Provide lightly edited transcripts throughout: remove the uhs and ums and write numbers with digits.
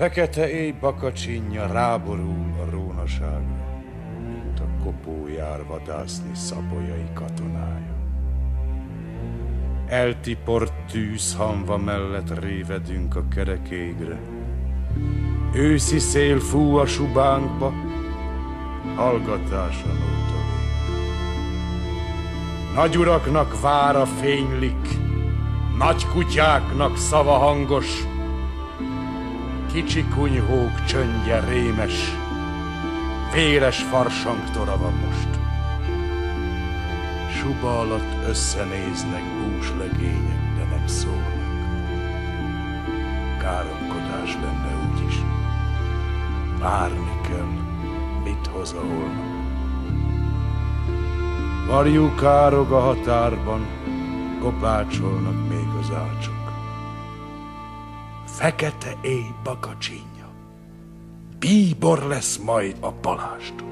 Fekete éj bakacsinja ráborul a rónaságra, mint a kopó jár vadászni Szapolyai katonája. Eltiport tűzhamva mellett révedünk a kerek égre. Őszi szél fú a subánkba, hallgatása nóta vég. Nagyuraknak vára fénylik, nagy kutyáknak szava hangos, kicsi kunyhók csöndje rémes, véres farsangtora van most. Suba alatt összenéznek búslegények, de nem szólnak. Káromkodás lenne úgyis. Várni kell, mit hoz a holnap. Varjú károg a határban, kopácsolnak még az ácsok. Fekete éj bakacsinja, bíbor lesz majd a palástól.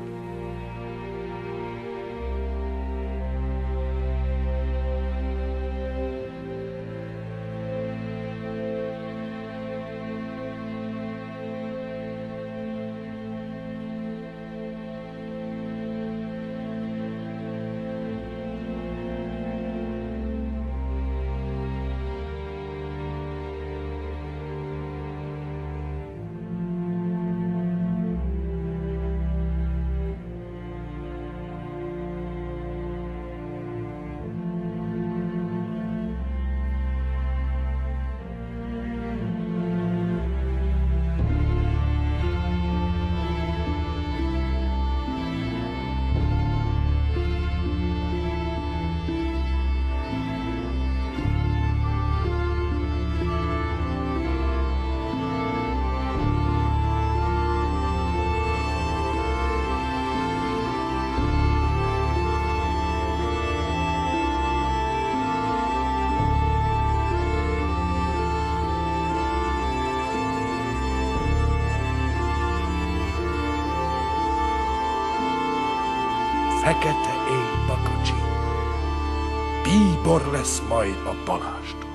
Fekete éj bakacsinja, bíbor lesz majd a palástól.